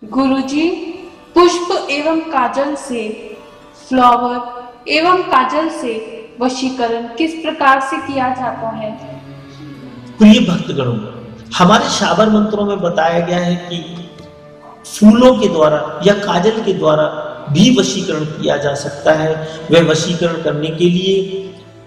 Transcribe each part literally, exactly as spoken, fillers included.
गुरुजी, पुष्प एवं काजल से, फ्लावर एवं काजल से वशीकरण किस प्रकार से किया जाता है? प्रिय भक्तगणों, हमारे शाबर मंत्रों में बताया गया है कि फूलों के द्वारा या काजल के द्वारा भी वशीकरण किया जा सकता है। वह वशीकरण करने के लिए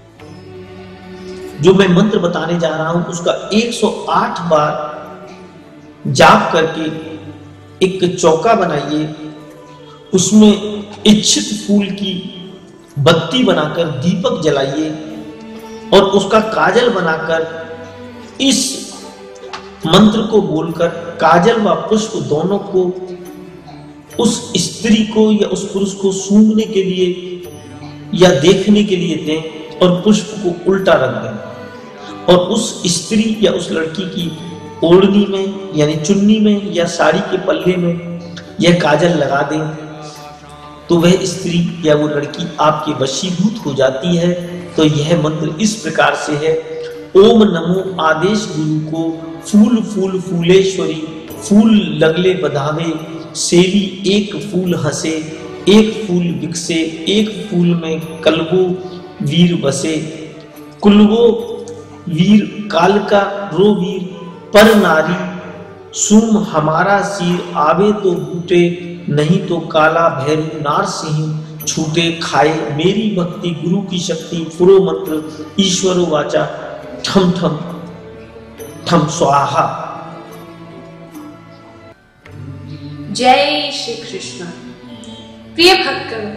जो मैं मंत्र बताने जा रहा हूं उसका एक सौ आठ बार जाप करके एक चौका बनाइए, उसमें इच्छित फूल की बत्ती बनाकर दीपक जलाइए और उसका काजल बनाकर इस मंत्र को बोलकर काजल व पुष्प दोनों को उस स्त्री को या उस पुरुष को सूंघने के लिए या देखने के लिए दें और पुष्प को उल्टा रख दें और उस स्त्री या उस लड़की की ओढ़नी में यानी चुन्नी में या साड़ी के पल्ले में यह काजल लगा दें तो वह स्त्री या वो लड़की आपके वशीभूत हो जाती है। तो यह मंत्र इस प्रकार से है: ओम नमो आदेश गुरु को, फूल फूल फूलेश्वरी, फूल लगले बधावे, सेवी एक फूल हंसे, एक फूल विकसे, एक फूल में कलबो वीर बसे, कुलवो वीर काल का रो वीर, पर नारी सुम हमारा सिर, आवे तो बूटे नहीं तो काला भैरू नार सिंह छूटे, खाए मेरी भक्ति गुरु की शक्ति, फुरो मंत्र ईश्वरो वाचा, ठम ठम ठम स्वाहा। जय श्री कृष्ण। प्रिय भक्तगण,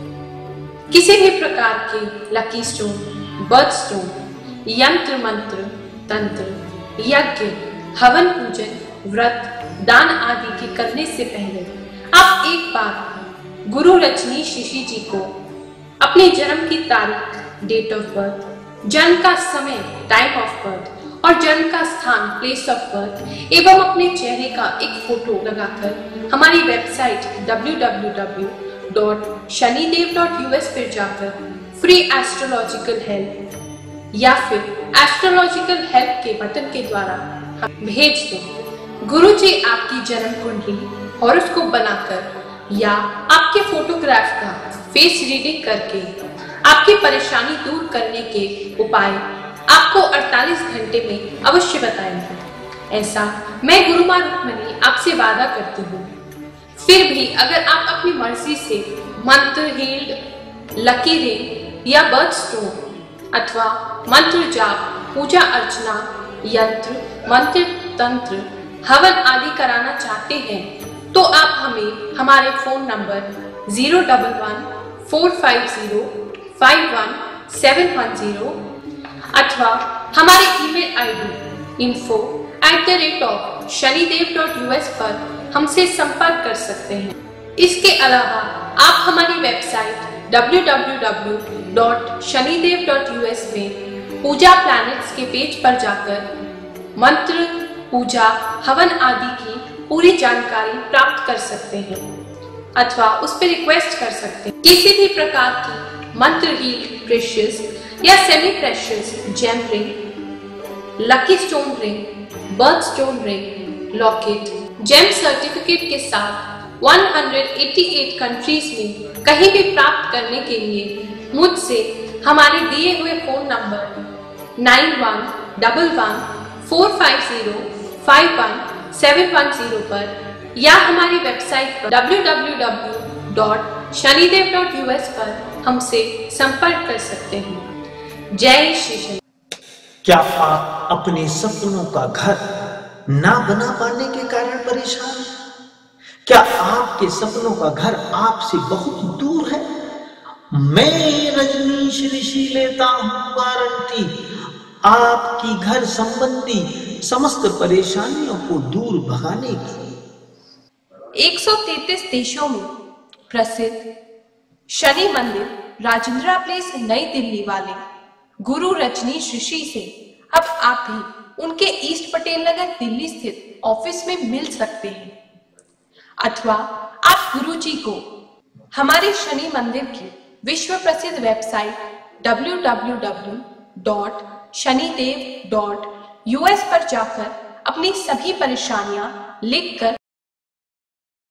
किसी भी प्रकार के लकी स्टोन, बर्थ स्टोन, यंत्र मंत्र, तंत्र, यज्ञ, हवन, पूजन, व्रत, दान आदि के करने से पहले आप एक बार गुरु रजनीश ऋषि जी को अपने जन्म की तारीख, डेट ऑफ बर्थ, जन्म का समय, टाइम ऑफ बर्थ और जन्म का स्थान, प्लेस ऑफ बर्थ एवं अपने चेहरे का एक फोटो लगाकर हमारी website W W W dot Shanidev dot U S पर जाकर फ्री एस्ट्रोलॉजिकल हेल्प या फिर एस्ट्रोलॉजिकल हेल्प के बटन के द्वारा भेज दो। गुरु जी आपकी जन्म कुंडली और उसको बनाकर या आपके फोटोग्राफ का फेस रीडिंग करके आपकी परेशानी दूर करने के उपाय आपको अड़तालीस घंटे में अवश्य बताएंगे। ऐसा मैं गुरु माँ रुक्मणी आपसे वादा करती हूँ। फिर भी अगर आप अपनी मर्जी से मंत्र हील्ड, लकी रिंग या बर्थ स्टोन अथवा मंत्र जाप, पूजा अर्चना, यंत्र मंत्र, तंत्र, हवन आदि कराना चाहते हैं तो आप हमें हमारे phone number zero double one four five zero five one seven one zero अथवा हमारे email ID info at the rate of Shanidev dot U S पर हमसे संपर्क कर सकते हैं। इसके अलावा आप हमारी website W W W dot Shanidev dot U S में पूजा प्लैनेट्स के पेज पर जाकर मंत्र, पूजा, हवन आदि की पूरी जानकारी प्राप्त कर सकते हैं अथवा उस पर रिक्वेस्ट कर सकते हैं। किसी भी प्रकार की मंत्र हील्ड, प्रेशियस या semi precious gem ring, lucky stone ring, birth stone ring, locket, gem certificate के साथ एक सौ अट्ठासी कंट्रीज में कहीं भी प्राप्त करने के लिए मुझसे हमारे दिए हुए phone number nine one one one four five zero five one seven one zero पर या हमारी वेबसाइट पर W W W dot Shanidev dot U S पर हमसे संपर्क कर सकते हैं। जय श्री शनि। क्या आप अपने सपनों का घर ना बना पाने के कारण परेशान? क्या आपके सपनों का घर आपसे बहुत दूर है? मैं रजनीश ऋषि लेता हूं गारंटी आपकी घर संबंधी समस्त परेशानियों को दूर भगाने की। एक सौ तैंतीस देशों में प्रसिद्ध शनि मंदिर, राजेंद्रा प्लेस, नई दिल्ली वाले गुरु रजनीश ऋषि से अब आप भी उनके ईस्ट पटेल नगर दिल्ली स्थित ऑफिस में मिल सकते हैं अथवा आप गुरु जी को हमारे शनि मंदिर की विश्व प्रसिद्ध website W W W dot Shanidev dot U S पर जाकर अपनी सभी परेशानियां लिखकर